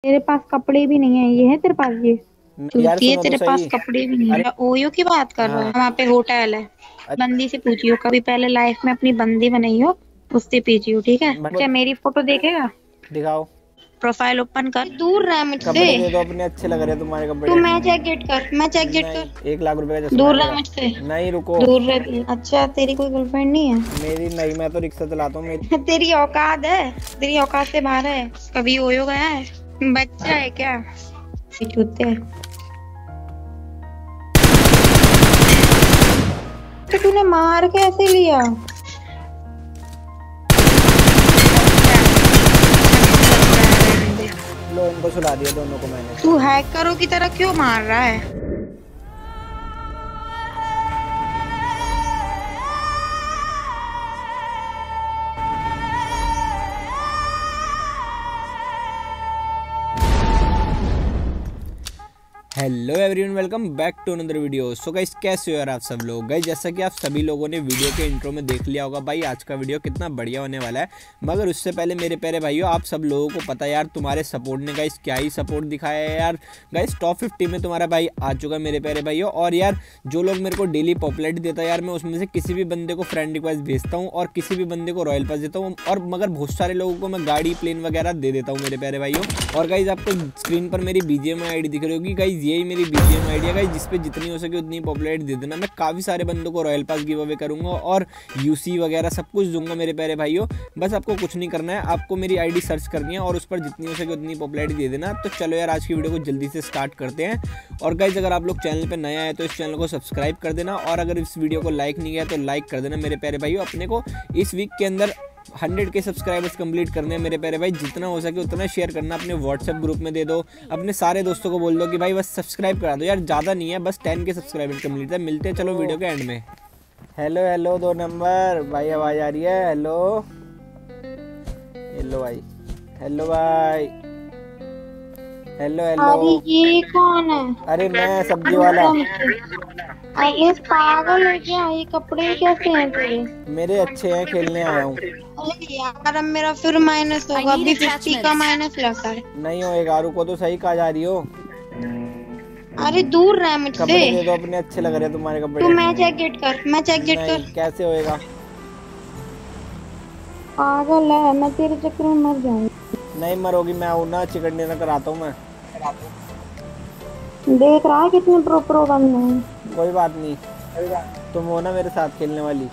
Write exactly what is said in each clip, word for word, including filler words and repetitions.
तेरे पास कपड़े भी नहीं है, ये है तेरे पास ये यार चूतिए, सुनो तो तेरे पास सही। कपड़े भी नहीं अरे है। ओयो की बात कर रहा है? हाँ। वहाँ पे होटल है, बंदी से पूछियो, कभी पहले लाइफ में अपनी बंदी बनाई हो उससे पूछियो, ठीक है? बट क्या मेरी फोटो देखेगा? दिखाओ। प्रोफाइल ओपन कर, दूर रह मुझसे। कपड़े दे दो अपने, अच्छे लग रहे हैं तुम्हारे तू कपड़े। मैच एग्जिट कर, मैच एग्जिट नहीं, कर, एक लाख रुपए का चश्मा है दूर रह मेरा। मुझसे, नहीं रुको। दूर रह तू। अच्छा, तेरी कोई गर्लफ्रेंड नहीं है? मेरी नहीं, मैं तो रिक्शा चलाता हूँ मेरी। तेरी औकात है, तेरी औकात से बाहर है। कभी ओयो गया है? बच्चा है क्या? ये चूते। तो तूने मार कैसे लिया? लो इनको सुला दिया दोनों को मैंने। तू हैकरों की तरह क्यों मार रहा है? Hello everyone, welcome back to another video. So guys, कैसे हो यार आप सब लोग? गाइस जैसा कि आप सभी लोगों ने वीडियो के इंट्रो में देख लिया होगा, भाई आज का वीडियो कितना बढ़िया होने वाला है। मगर उससे पहले मेरे प्यारे भाइयों, आप सब लोगों को पता है यार, तुम्हारे सपोर्ट ने गाइस क्या ही सपोर्ट दिखाया है यार। गाइस टॉप फिफ्टी में तुम्हारा भाई आ चुका है मेरे प्यारे भाइयों। और यार जो लोग मेरे को डेली पॉपुलैरिटी देता है यार, मैं उसमें से किसी भी बंदे को फ्रेंड रिक्वेस्ट भेजता हूँ और किसी भी बंदे को रॉयल पास देता हूँ। और मगर बहुत सारे लोगों को मैं गाड़ी, प्लेन वगैरह दे देता हूँ मेरे प्यारे भाइयों। और गाइस आपको स्क्रीन पर मेरी बीजीएम आईडी दिख रही होगी, गाइस यही मेरी बीजीएम आइडिया गाइस, जिस पे जितनी हो सके उतनी पॉपुलैरिटी दे देना। मैं काफ़ी सारे बंदों को रॉयल पास गिव अवे करूंगा और यूसी वगैरह सब कुछ दूंगा मेरे प्यारे भाइयों। बस आपको कुछ नहीं करना है, आपको मेरी आईडी सर्च करनी है और उस पर जितनी हो सके उतनी पॉपुलैरिटी दे देना। तो चलो यार आज की वीडियो को जल्दी से स्टार्ट करते हैं। और गाइस अगर आप लोग चैनल पर नया है तो इस चैनल को सब्सक्राइब कर देना, और अगर इस वीडियो को लाइक नहीं किया तो लाइक कर देना मेरे प्यारे भाइयों। अपने को इस वीक के अंदर हंड्रेड के सब्सक्राइबर्स कंप्लीट करने हैं मेरे प्यारे भाई। जितना हो सके उतना शेयर करना, अपने व्हाट्सएप ग्रुप में दे दो, अपने सारे दोस्तों को बोल दो कि भाई बस सब्सक्राइब करा दो यार, ज़्यादा नहीं है, बस टेन के सब्सक्राइबर कंप्लीट है। मिलते हैं चलो वीडियो के एंड में। हेलो हेलो दो नंबर भाई, आवाज़ आ रही है? हेलो हेलो भाई, हेलो भाई, हेलो हेलो। अरे ये कौन है? अरे मैं सब्जी वाला। अरे पागल है क्या? ये कपड़े कैसे हैं तेरे? मेरे अच्छे हैं, खेलने आया हूँ। अरे यार अब मेरा फिर माइनस होगा, अभी फिफ्टी का माइनस लगा है। नहीं होएगा, रुको तो सही, कहाँ जा रही हो? अरे दूर रह कपड़े मुझसे, दे दो अपने, अच्छे लग रहे हैं तुम्हारे कपड़े। तू मैच एग्जिट कर, मैच एग्जिट कर। नहीं, कैसे होएगा? पागल है, मैं तेरे चक्कर में मर जाऊंगी। नहीं मरोगी, मैं आऊँ ना, चिकन डिनर कराता हूँ मैं। देख रहा है कितने प्रो प्रो बंदे हैं। कोई बात नहीं, तुम हो ना मेरे साथ खेलने वाली।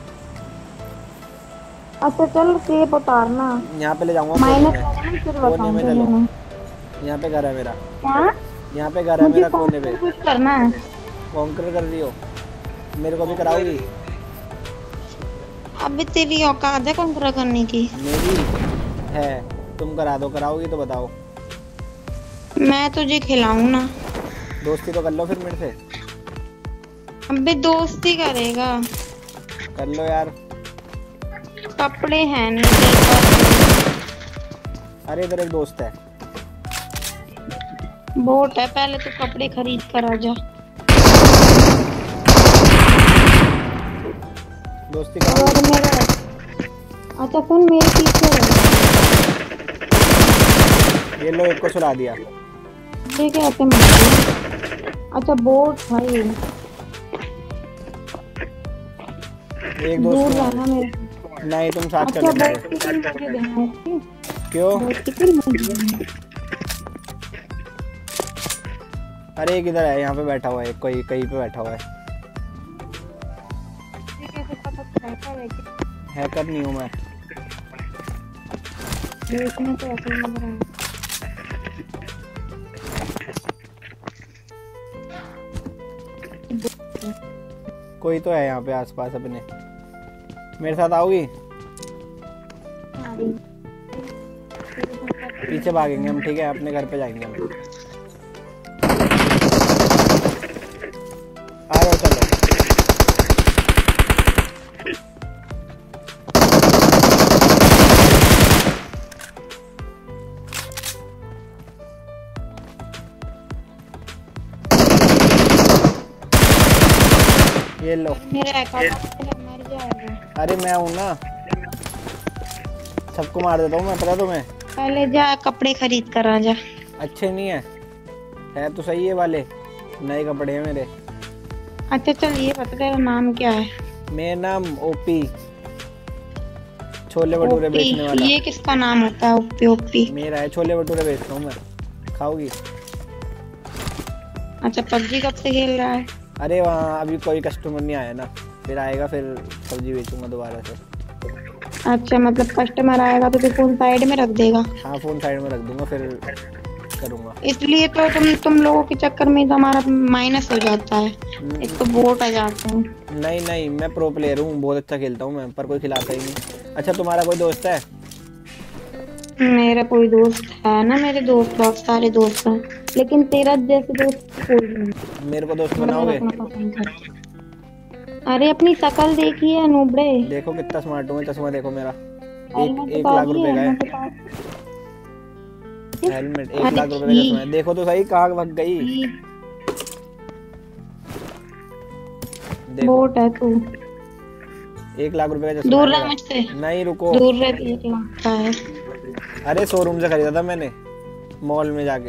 अच्छा चल सेब उतारना, यहाँ पे ले जाऊंगा माइनस कोने में। फिर कोने में चलो, बताऊंगी। यहाँ पे घर है मेरा। क्या? यहाँ पे घर है मुझे मेरा, कोने पे। कुछ करना है। कॉन्कर कर रही हो? मेरे को भी कराओगी? अबे तेरी औकात है कंकरा करने की? मेरी है, तुम करा दो। कराओगी तो बताओ। मैं तुझे खिलाऊं ना? दोस्ती तो कर लो फिर मेरे से। अबे दोस्ती करेगा? कर लो यार। कपड़े हैं नहीं तेरे पास? अरे इधर एक दोस्त है। बोट है, पहले तो कपड़े खरीद कर आ जा। दोस्ती कर और मेरा अच्छा सुन, मेरे पीछे ये लो, एक को सुला दिया। ये क्या ऐसे मार? अच्छा बोट भाई, एक दूर दोस्त रहना मेरे। नहीं, तुम साथ अच्छा कर बोट लेते। की किल मुझे देना है, ठीक? क्यों? बोट की किल मुझे देना है। अरे एक इधर है, यहाँ पे बैठा हुआ है, कोई कहीं पे बैठा हुआ है। ये कैसे पता चलता है कि हैकर नहीं हूँ मैं। देखने तो ऐसे ही लग रहा है। कोई तो है यहाँ पे आसपास अपने। मेरे साथ आओगी? पीछे भागेंगे हम, ठीक है? अपने घर पे जाएंगे हम। आ जाओ चलो। ये लो। मेरा अकाउंट मर जाएगा। अरे मैं हूँ ना, सबको मार देता हूँ मैं, पता तुम्हें? पहले जा कपड़े खरीद कर आ जा। अच्छे नहीं है, है तो सही है वाले, नए कपड़े हैं मेरे। अच्छा चल ये बता तेरा नाम क्या है? मेरा नाम ओपी, छोले भटूरे ओपी, बेचने वाला। ये किसका नाम होता है ओपी? ओपी मेरा है, छोले भटूरे बेचता हूँ मैं, खाओगी? अच्छा पबजी कब से खेल रहा है? अरे वहाँ अभी कोई कस्टमर नहीं आया ना, फिर आएगा फिर सब्जी बेचूंगा दोबारा से। अच्छा मतलब कस्टमर आएगा तो तू फोन साइड में रख देगा? हाँ फोन साइड में रख दूंगा, फिर करूँगा। इसलिए तो तुम तुम लोगों के चक्कर में तो हमारा माइनस हो जाता है, एक तो वोट आ जाते हैं। नहीं नहीं, मैं प्रो प्लेयर हूँ, बहुत अच्छा खेलता हूँ मैं, पर कोई खिलाता ही नहीं। अच्छा तुम्हारा कोई दोस्त है? मेरा कोई दोस्त है ना, मेरे दोस्त बहुत सारे दोस्त हैं, लेकिन तेरा जैसे दोस्त कोई नहीं। मेरे को दोस्त बनाओगे? अरे अपनी शकल देखिए नूबड़े। देखो कितना स्मार्ट हूँ मैं, चश्मा देखो मेरा, एक एक तो लाख रुपए का है हेलमेट, एक लाख रुपए का चश्मा है। देखो तो सही, कहाँ भाग गई? बोट है तू, एक लाख रुपए का चश्मा। दूर रह मुझसे। नहीं रुको, दूर रह, एक लाख का है। अरे शोरूम से खरीदा था मैंने, मॉल में जाके।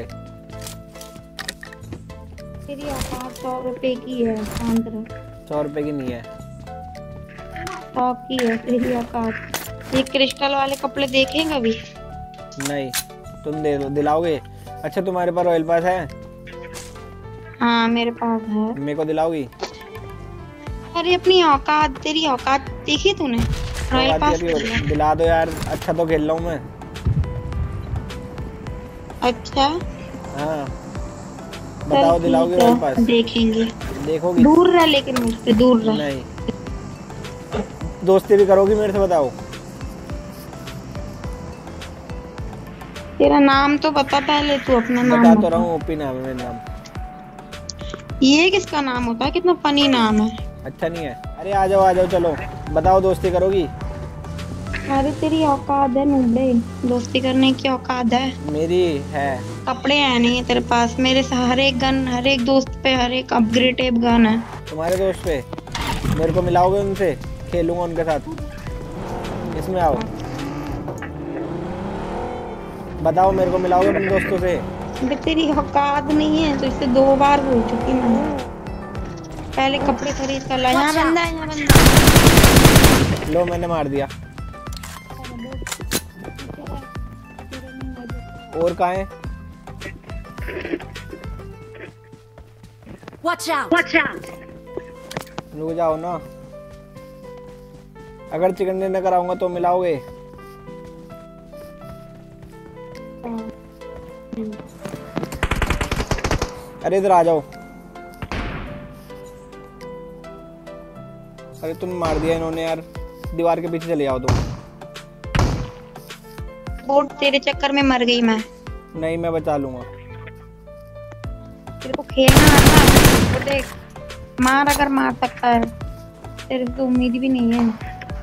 तेरी औकात सौ रुपए की है, शांत रह। सौ रुपए की नहीं है, सौ की है तेरी औकात। ये क्रिस्टल वाले कपड़े देखे कभी? नहीं, तुम दे दो, दिलाओगे? अच्छा तुम्हारे पास रॉयल पास है? हाँ मेरे पास है। मेरे को दिलाओगी? अरे अपनी औकात, तेरी औकात देखी तूने? रॉयल पास दिला दो यार, अच्छा तो खेल रहा हूँ मैं। अच्छा हाँ बताओ, दिलाओगे रॉयल पास? देखेंगे। देखोगी? दूर रह, लेकिन मुझसे दूर रह। नहीं, दोस्ती भी करोगी मेरे से? बताओ तेरा नाम तो बता पहले, तू अपना नाम बता तो रहा हूँ, ओपी नाम है मेरा नाम। ये किसका नाम होता है? कितना फनी नाम है। अच्छा नहीं है? अरे आ जाओ आ जाओ, चलो बताओ, दोस्ती करोगी? अरे तेरी औकात है नूबड़े, दोस्ती करने की औकात है? मेरी है। कपड़े है नहीं है तेरे पास? मेरे से हर एक गन, हर एक दोस्त पे हर एक अपग्रेडेड गन है। तुम्हारे दोस्त पे? मेरे को मिलाओगे उनसे, खेलूंगा उनके साथ। इसमें आओ, बताओ मेरे को मिलाओगे अपने दोस्तों से? अबे तेरी औकात नहीं है तो इससे दो बार बोल चुकी मैं। पहले कपड़े खरीद कर ला। यहाँ बंदा है, यहाँ बंदा। लो मैंने मार दिया। और कहाँ है? Watch out! Watch out! रुक जाओ ना, अगर चिकन डिनर कराऊंगा तो मिलाओगे? अरे इधर आ जाओ। अरे तुम मार दिया इन्होंने यार, दीवार के पीछे चले जाओ तुम। बोट तेरे चक्कर में मर गई मैं। नहीं मैं बचा लूंगा। तेरे को खेलना आता है तो देख, मार अगर मार सकता है, तेरे तो उम्मीद भी नहीं है।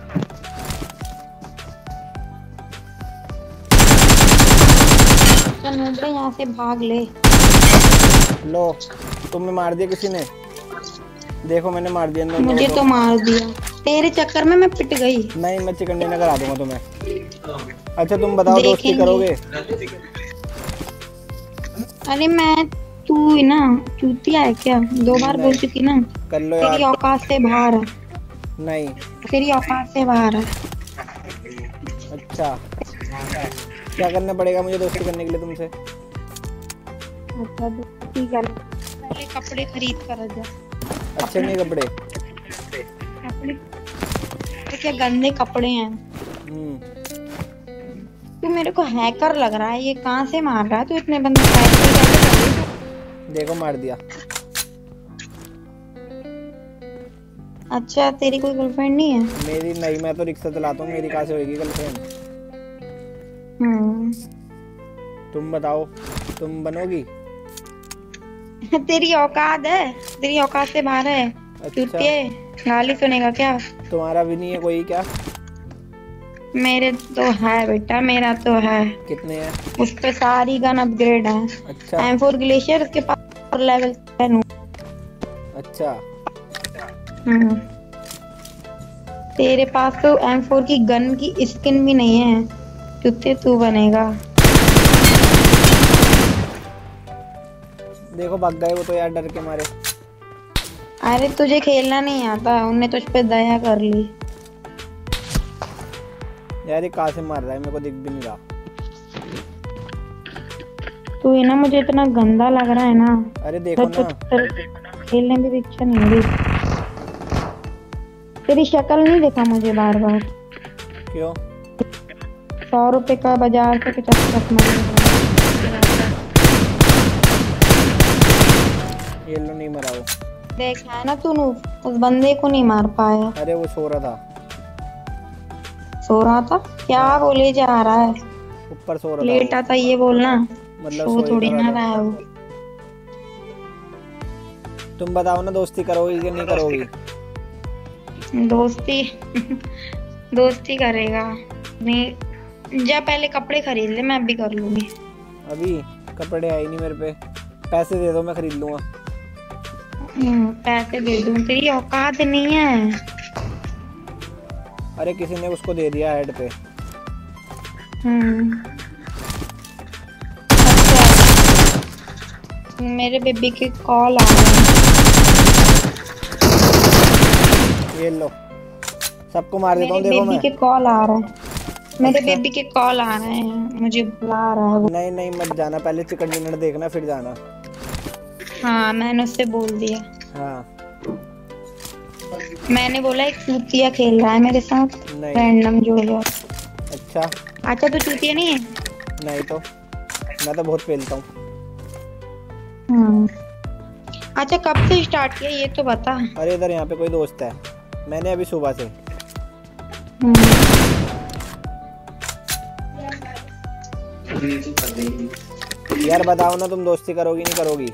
चल मुझे यहाँ से भाग ले। लो तुमने मार दिया किसी ने? देखो मैंने मार दिया। मुझे तो मार दिया, तेरे चक्कर में मैं पिट गई। नहीं मैं चिकन डिनर करा दूंगा तुम्हें। अच्छा तुम बताओ दोस्ती करोगे? अरे मैं, तू ही ना चूतिया है क्या? दो बार बोल चुकी ना। कर लो यार। तेरी औकात से बाहर है। नहीं तेरी औकात से बाहर है। अच्छा क्या करना पड़ेगा मुझे दोस्ती करने के लिए तुमसे? अच्छा ठीक है, पहले कपड़े खरीद कर जा। अच्छे नहीं कपड़े? कपड़े तो क्या गंदे कपड़े हैं। तू मेरे को हैकर लग रहा है, ये कहाँ से मार रहा है तू? इतने बंदे हैकर। देखो मार दिया। अच्छा तेरी कोई गर्लफ्रेंड नहीं है? मेरी नहीं, मैं तो रिक्शा चलाता हूँ, मेरी कहाँ से होगी गर्लफ्रेंड? हम्म तुम बताओ, तुम बनोगी? तेरी औकात है, तेरी औकात से बाहर है। अच्छा। गाली सुनेगा क्या? तुम्हारा भी नहीं है कोई क्या? मेरे तो है बेटा, मेरा तो है। कितने हैं? उस पे सारी गन अपग्रेड है। अच्छा एम फोर ग्लेशियर उसके पास लेवल टेन। अच्छा हम्म तेरे पास तो एम फोर की गन की स्किन भी नहीं है, तुझे तू बनेगा। देखो भाग गए वो तो यार डर के मारे। अरे तुझे खेलना नहीं आता, उनने तुझ पे दया कर ली। यार ये कहाँ से मार रहा है, मेरे को दिख भी नहीं रहा। तू है ना, मुझे इतना गंदा लग रहा है ना। अरे देखो ना, खेलने भी इच्छा नहीं हो रही। तेरी शक्ल नहीं देखा मुझे बार बार। क्यों? सौ रुपए का बाजार से पचास मार। ये लो नहीं मरा वो। देखा है ना तूने, उस बंदे को नहीं मार पाया। अरे वो सो रहा था। सो रहा था? क्या बोले जा रहा है? ऊपर सो रहा लेटा था ये बोलना, मतलब सो थोड़ी ना रहा है वो। तुम बताओ ना, दोस्ती करोगी कि नहीं करोगी? दोस्ती दोस्ती करेगा नहीं? जा पहले कपड़े खरीद ले, मैं अभी कर लूंगी। अभी कपड़े है ही नहीं मेरे पे, पैसे दे दो मैं खरीद लूंगा। पैसे दे दूं? तेरी औकात नहीं है। अरे किसी ने उसको दे दिया हेड पे। हम्म अच्छा, मेरे बेबी के कॉल आ रहे हैं। ये लो, सबको मार देता हूँ। देखो मैं, मेरे बेबी के कॉल आ रहा है। मेरे बेबी के कॉल आ रहे हैं, मुझे बुला रहा है वो। नहीं नहीं मत जाना, पहले चिकन डिनर देखना फिर जाना। हाँ मैंने उससे बोल दिया। हाँ मैंने बोला एक चूतिया खेल रहा है मेरे साथ, रैंडम जो है। अच्छा अच्छा तो चूतिया नहीं है? नहीं तो मैं तो बहुत खेलता हूँ। हम्म अच्छा कब से स्टार्ट किया ये तो बता। अरे इधर यहाँ पे कोई दोस्त है, मैंने अभी सुबह से। यार बताओ ना, तुम दोस्ती करोगी नहीं करोगी?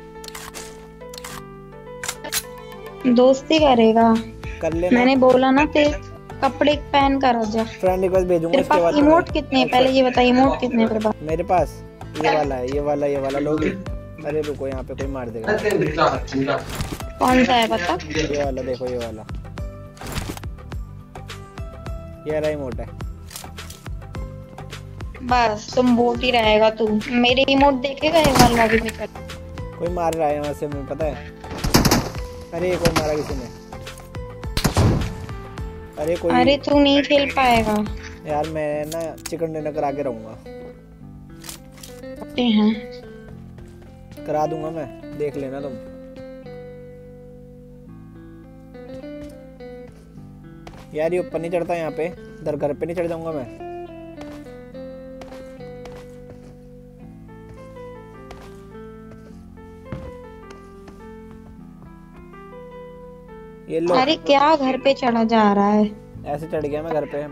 दोस्ती करेगा कर लेना। मैंने बोला ना, तेरे कपड़े पहन कर आ जा। फ्रेंड रिक्वेस्ट भेजूंगा इसके बाद। इमोट कितने हैं पहले ये बता, इमोट कितने हैं तेरे पास? मेरे पास ये वाला है, ये वाला, ये वाला लोगी। अरे रुको, यहाँ पे कोई मार देगा। कौन सा है बता? ये वाला देखो, ये वाला, ये रहा इमोट है। बस तुम बोट ही रहेगा तू, मेरे इमोट देखेगा ये वाला भी निकल। कोई मार रहा है यहाँ से, मुझे पता है। अरे कोई मारा किसी ने। अरे कोई, अरे तू नहीं खेल पाएगा यार। मैं ना चिकन डिनर करा के रहूंगा। हैं करा दूंगा मैं, देख लेना तुम। यार ये ऊपर नहीं चढ़ता यहाँ पे, इधर घर पे नहीं चढ़ जाऊंगा मैं। ये लो। अरे क्या घर पे चढ़ा जा रहा है? ऐसे चढ़ गया मैं घर पे।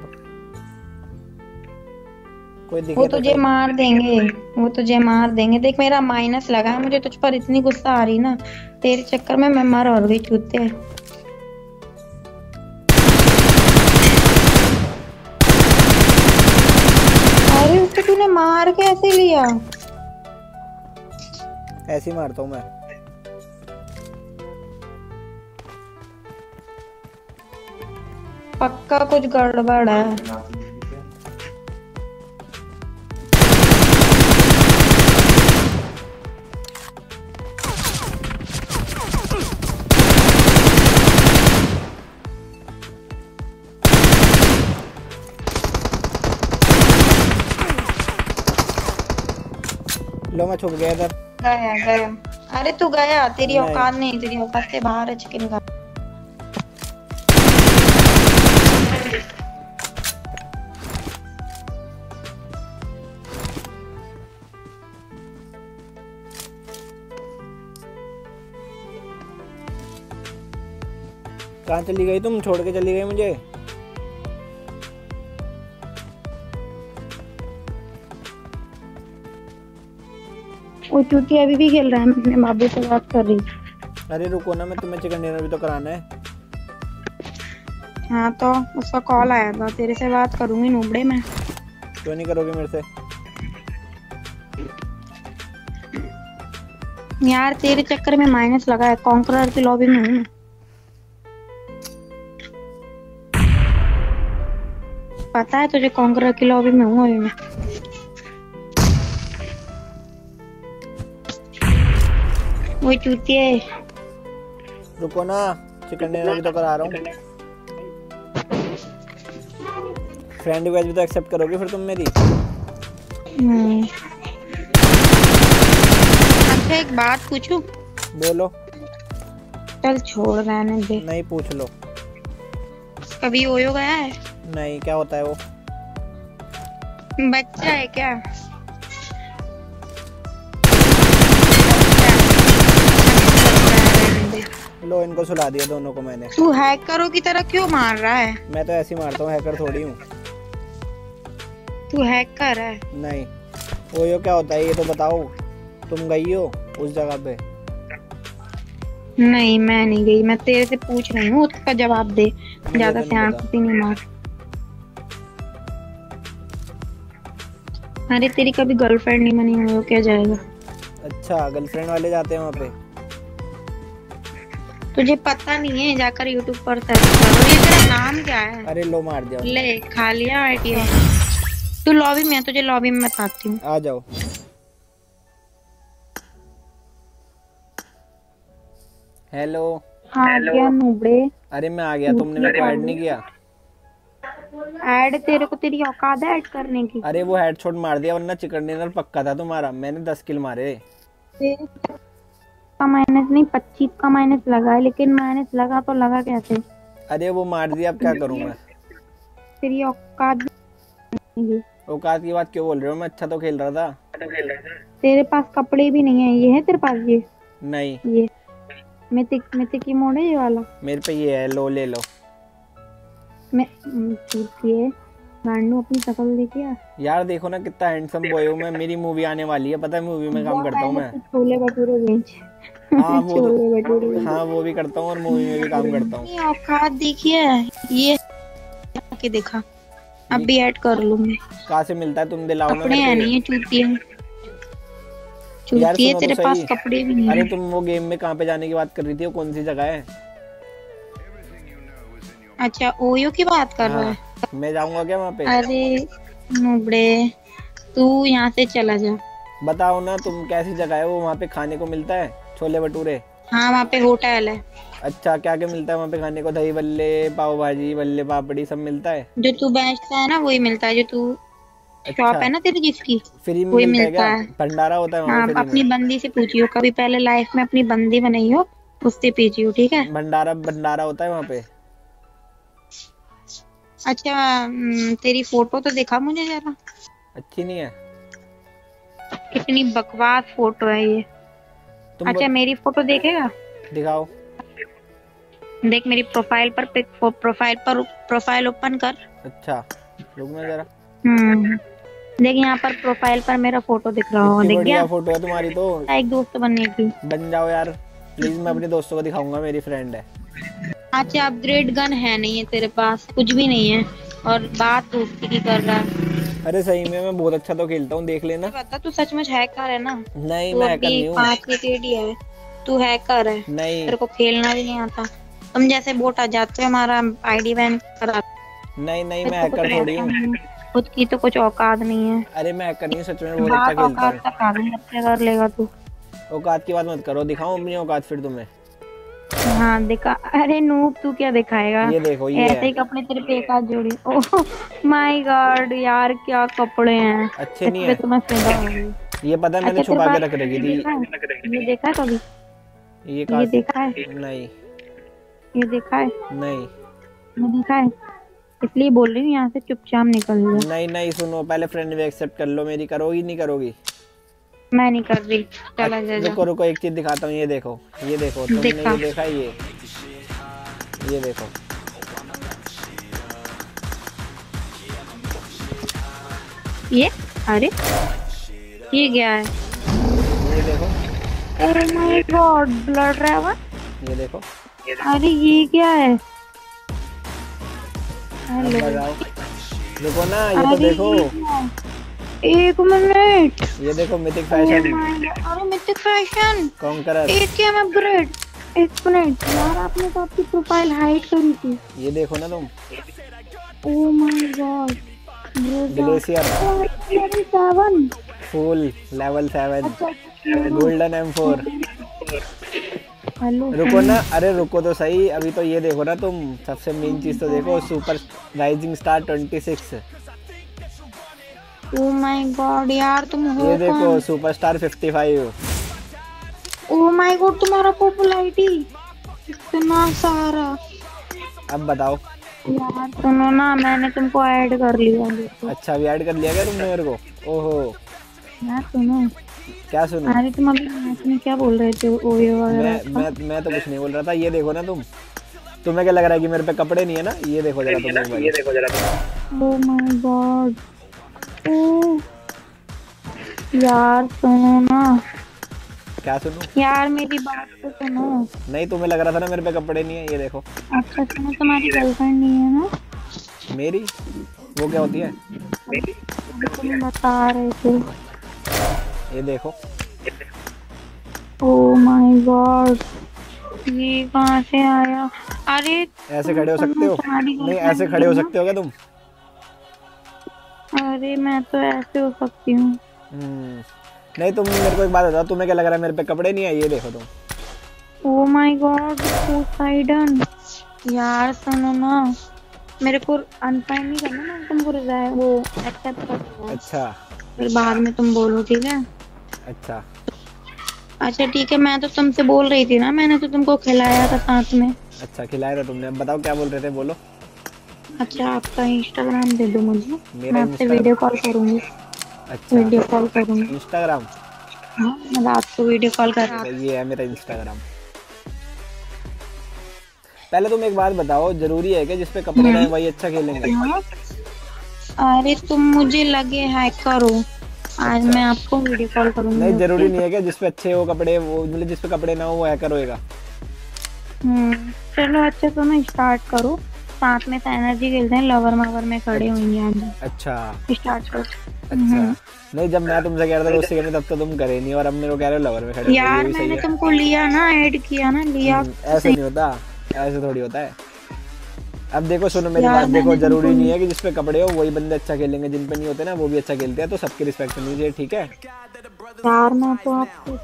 कोई दिखे वो तो तुझे मार देंगे, वो तुझे मार देंगे। देख मेरा माइनस लगा है, मुझे तुझ पर इतनी गुस्सा आ रही ना, तेरे चक्कर में मैं मर और गई चूते। अरे उसको तूने मार कैसे लिया? ऐसे ही मारता हूँ मैं। पक्का कुछ गड़बड़ है। लो मैं छुप गया इधर। गया गया। अरे तू गया, तेरी औकात नहीं, तेरी औकात से बाहर है चिकन का। कहाँ चली गई तुम? छोड़ के चली गई मुझे। वो चूती अभी भी खेल रहा है, मैं अपने बाबू से बात कर रही। अरे रुको ना, मैं तुम्हें चिकन डिनर भी तो कराना है। हाँ तो उसका कॉल आया था, तेरे से बात करूंगी नूबड़े में। क्यों नहीं करोगे मेरे से? यार तेरे चक्कर में माइनस लगा है, कॉन्करर की लॉबी में हूँ। पता है तुझे, कॉन्करर की लॉबी में हूँ अभी मैं। वो चूतिए। रुको ना, चिकन डिनर भी तो करा रहा हूँ। फ्रेंड रिक्वेस्ट भी तो एक्सेप्ट करोगे फिर तुम मेरी? हम्म। अच्छा एक बात पूछूं? बोलो। चल छोड़ रहने दे। नहीं पूछ लो। कभी ओयो गया है? नहीं, क्या होता है वो? बच्चा है क्या? लो इनको सुला दिया दोनों को मैंने। तू हैकरों की तरह क्यों मार रहा है? मैं तो ऐसे ही मारता हूँ, हैकर थोड़ी हूँ। तू हैकर है? नहीं। ओयो क्या होता है ये तो बताओ। तुम गई हो उस जगह पे? नहीं मैं नहीं गई, मैं तेरे से पूछ रही हूँ, उसका जवाब दे। ज्यादा तो सियान कुत्ती नहीं मार। अरे तेरी कभी गर्लफ्रेंड नहीं बनी हुई हो, क्या जाएगा? अच्छा गर्लफ्रेंड वाले जाते हैं वहाँ पे? तुझे पता नहीं है, जाकर यूट्यूब पर सर्च करो। ये तेरा नाम क्या है? अरे लो मार दिया। ले खा लिया आईटीआई। तू लॉबी में, तुझे लॉबी में बताती हूँ। आ जाओ। हेलो। हाँ क्या नूबड़े? अरे मैं आ गया, तुमने मेरे को ऐड नहीं किया। ऐड तेरे को तेरी औकात है ऐड करने की? अरे वो हेडशॉट मार दिया, वरना चिकन डिनर पक्का था तुम्हारा। मैंने दस किल मारे। तेरे का माइनस नहीं, पच्चीस का माइनस लगा है, लेकिन माइनस लगा तो लगा कैसे? अरे वो मार दिया, अब क्या करूँ मैं? तेरी औकात नहीं। औकात की बात क्यों बोल रहे हो? मैं अच्छा तो खेल रहा था। तेरे पास कपड़े भी नहीं है। ये है तेरे पास? ये नहीं। ये मिथिक मिथिक की मोड है ये वाला? मेरे पे ये है, लो ले लो। मैं ये गांडू अपनी शक्ल देखी है यार? देखो ना कितना हैंडसम बॉय हूँ मैं। मेरी मूवी आने वाली है, पता है? मूवी में काम करता हूँ मैं। छोले भटूरे बेच। हाँ वो छोले भटूरे। हाँ वो भी करता हूँ और मूवी में भी काम करता हूँ। औकात देखिए ये के देखा। अब भी ऐड कर लूंगी। कहाँ से मिलता है? तुम दिलाओ ना कपड़े हैं नहीं, चूती है चूती है। तेरे पास कपड़े भी नहीं। अरे तुम वो गेम में कहाँ पे जाने की बात कर रही थी? वो कौन सी जगह है? अच्छा ओयो की बात कर रहा है? मैं जाऊंगा क्या वहाँ पे? अरे नुबड़े तू यहाँ से चला जा। बताओ ना तुम, कैसी जगह है वो? वहाँ पे खाने को मिलता है छोले भटूरे? हाँ वहाँ पे होटल है। अच्छा क्या क्या मिलता है वहाँ पे खाने को? दही बल्ले, पाव भाजी, बल्ले पापड़ी सब मिलता है? जो तू बेचता है ना वही मिलता है। जो तू शॉप अच्छा। है ना तेरी जिसकी, फ्री में वही मिलता, मिलता है है। क्या? भंडारा होता है वहाँ हाँ पे फ्री अपनी में? बंदी से पूछियो, कभी पहले लाइफ में अपनी बंदी बनाई हो उससे पूछियो, ठीक है? भंडारा भंडारा होता है वहाँ पे? अच्छा हम्म, तेरी फोटो तो दिखा मुझे जरा। अच्छी नहीं है? कितनी बकवास फोटो है ये। तुम अच्छा मेरी फोटो देखेगा? दिखाओ। देख मेरी प्रोफाइल पर पिक, प्रोफाइल पर प्रोफाइल ओपन कर। अच्छा रुकना जरा। हम्म देख यहाँ पर प्रोफाइल पर मेरा फोटो दिख रहा होगा। दिख गया? फोटो है तुम्हारी तो। एक दोस्त बनने की। बन जाओ यार प्लीज, मैं अपने दोस्तों को दिखाऊंगा, मेरी फ्रेंड है। अच्छा अपग्रेड गन है नहीं है तेरे पास? कुछ भी नहीं है और बात दोस्ती की कर रहा है। अरे सही में मैं बहुत अच्छा तो खेलता हूँ, देख लेना। बता तू सचमुच हैकर है ना? नहीं तू मैं हैकर अभी नहीं हूँ। पांच विकेट ही है। तू हैकर है। नहीं तेरे को खेलना भी नहीं आता। तुम जैसे बोट आ जाते हो हमारा आईडी बैन करा। नहीं नहीं मैं हैकर थोड़ी हूँ। खुद की तो कुछ औकात नहीं है। अरे मैं हैकर नहीं हूँ, सच में बहुत अच्छा खेलता हूँ। औकात का कागज कर लेगा तू। औकात की बात मत करो, दिखाऊं अपनी औकात फिर तुम्हें? हाँ दिखा। अरे नूब तू क्या दिखाएगा? ये देखो ये ऐसे ही कपड़े तेरे पे एक हाथ जोड़ी। ओह माय गॉड यार क्या कपड़े हैं। अच्छे नहीं है? तो मैं फिदा हो गई। ये पता है मैंने अच्छा, छुपा के रख रखी थी। ये देखा है कभी? ये ये देखा है? नहीं। ये देखा है? नहीं। ये देखा है? इसलिए बोल रही हूँ यहाँ से चुपचाप निकल जा। नहीं नहीं सुनो, पहले फ्रेंड भी एक्सेप्ट कर लो मेरी। करोगी नहीं करोगी? मैं नहीं कर रही, चला जा जा। रुको रुको एक चीज दिखाता हूँ। ये देखो ये देखो तुमने देखा। ये देखा है? ये ये देखो। ये अरे ये क्या है? ये देखो। Oh my god blood raven. ये देखो। अरे ये क्या है? अब हेलो लगाओ। देखो ना ये तो देखो। एक मिनट। ये देखो मिथिक फैशन। अरे मिथिक फैशन कॉन्करर। एक क्या मैं अपग्रेड। एक मिनट यार, आपने तो आपकी प्रोफाइल हाइड करी थी। ये देखो ना तुम। Oh my god glacier seven full level seven golden M four. Hello रुको ना, अरे रुको तो सही, अभी तो ये देखो ना तुम, सबसे मेन चीज तो देखो, super rising star twenty six. Oh my god यार, तुम हो ये देखो कौन? Superstar fifty five. Oh my god, तुम्हारा पॉपुलैरिटी इतना सारा। अब बताओ। यार सुनो ना, मैंने तुमको ऐड कर लिया देखो। अच्छा, अभी ऐड कर लिया क्या तुमने मेरे को? ओहो। यार सुनो। क्या सुनो? अरे तुम अभी मैच में क्या बोल रहे थे, ओयो वगैरह मैं का? मैं मैं तो कुछ नहीं बोल रहा था। ये देखो ना तुम, तुम्हें क्या लग रहा है कि मेरे पे कपड़े नहीं है ना? ये देखो जरा तुम एक बार। ये देखो जरा। ओ माय गॉड। ओ यार सुनो ना। क्या सुनो? यार मेरी बात तो सुनो। नहीं, तुम्हें लग रहा था ना मेरे पे कपड़े नहीं है, ये देखो। अच्छा सुनो, तुम्हारी गर्लफ्रेंड नहीं है ना? मेरी? वो क्या होती है? तुम बता रहे थे। ये देखो। ओ माय गॉड, ये कहाँ से आया? अरे ऐसे खड़े हो सकते हो? नहीं, ऐसे खड़े हो सकते हो क्या तुम? अरे मैं तो ऐसे हो सकती हूँ। हम्म, नहीं, तुम मेरे को एक बात बताओ, तुम्हें क्या लग रहा है मेरे पे कपड़े नहीं है? ये देखो तुम। Oh my god, Poseidon. यार सुनो ना, मेरे को अनफ्रेंड नहीं करना, मैं तुमको रिजाइन वो एक्सेप्ट कर दूंगा। अच्छा फिर बाद में तुम बोलो, ठीक है? अच्छा अच्छा ठीक है, मैं तो तुमसे बोल रही थी ना, मैंने तो तुमको खिलाया था साथ में। अच्छा, खिलाया था तुमने। अब बताओ क्या बोल रहे थे, बोलो। अच्छा, आपका इंस्टाग्राम दे दो मुझे, मेरा मैं आपसे Instagram? वीडियो कॉल करूंगी। अच्छा, वीडियो कॉल करूंगी। इंस्टाग्राम? हाँ, मैं रात को वीडियो कॉल कर रहा हूँ। ये है मेरा इंस्टाग्राम। पहले तुम एक बात बताओ, जरूरी है कि जिसपे कपड़े रहे वही अच्छा खेलेंगे? अरे तुम मुझे लगे हैकर हो। आज मैं आपको वीडियो कॉल करूंगी। नहीं, जरूरी नहीं है कि जिसपे अच्छे हो कपड़े, वो मतलब जिसपे कपड़े ना हो वो हैकर होएगा। हम्म चलो अच्छा, तो ना स्टार्ट करो, साथ में एनर्जी खेलते हैं, लवर मावर में खड़े होंगे आज। अच्छा स्टार्ट करो। अच्छा। नहीं, जब मैं तुमसे कह रहा था दोस्ती करनी, तब तो तुम करे नहीं, और अब मेरे को कह रहे हो लवर में खड़े हो, यार ये भी सही मैंने है। तुमको लिया ना, ऐड किया ना, लिया। ऐसे नहीं होता, ऐसे थोड़ी होता है। अब देखो सुनो मेरी यार बात, देखो मैंने जरूरी तुमको- नहीं है कि जिसपे कपड़े हो वही बंदे अच्छा खेलेंगे, जिन पे नहीं होते ना वो भी अच्छा खेलते हैं, तो सबकी रिस्पेक्ट करनी चाहिए, ठीक है? यार मैं तो आपको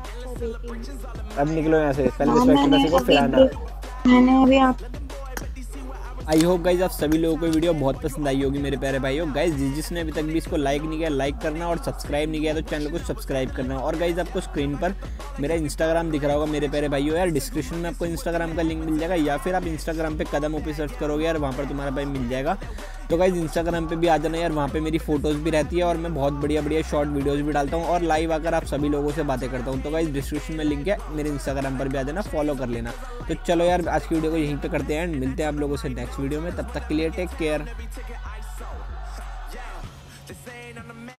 अब निकलो यहाँ से, पहले यार रिस्पेक्ट करना मैंने सीखो, फिर अभी आना। मैंने अभी आप आई होप गाइज आप सभी लोगों को वीडियो बहुत पसंद आई होगी मेरे प्यारे भाइयों। गाइज जिस जिसने अभी तक भी इसको लाइक नहीं किया, लाइक करना, और सब्सक्राइब नहीं किया तो चैनल को सब्सक्राइब करना। और गाइज आपको स्क्रीन पर मेरा इंस्टाग्राम दिख रहा होगा मेरे प्यारे भाइयों, यार डिस्क्रिप्शन में आपको इंस्टाग्राम का लिंक मिल जाएगा, या फिर आप इंस्टाग्राम पे कदम ओपी सर्च करोगे यार, वहाँ पर तुम्हारा भाई मिल जाएगा। तो गाइज इंस्टाग्राम पे भी आ जाना यार, वहाँ पे मेरी फोटोज़ भी रहती है और मैं बहुत बढ़िया बढ़िया शॉर्ट वीडियोज़ भी डालता हूँ और लाइव आकर आप सभी लोगों से बातें करता हूँ। तो गाइज डिस्क्रिप्शन में लिंक है, मेरे इंस्टाग्राम पर भी आ जाना, फॉलो कर लेना। तो चलो यार, आज की वीडियो को यहीं पे करते हैं एंड मिलते हैं आप लोगों से नेक्स्ट वीडियो में, तब तक के लिए टेक केयर।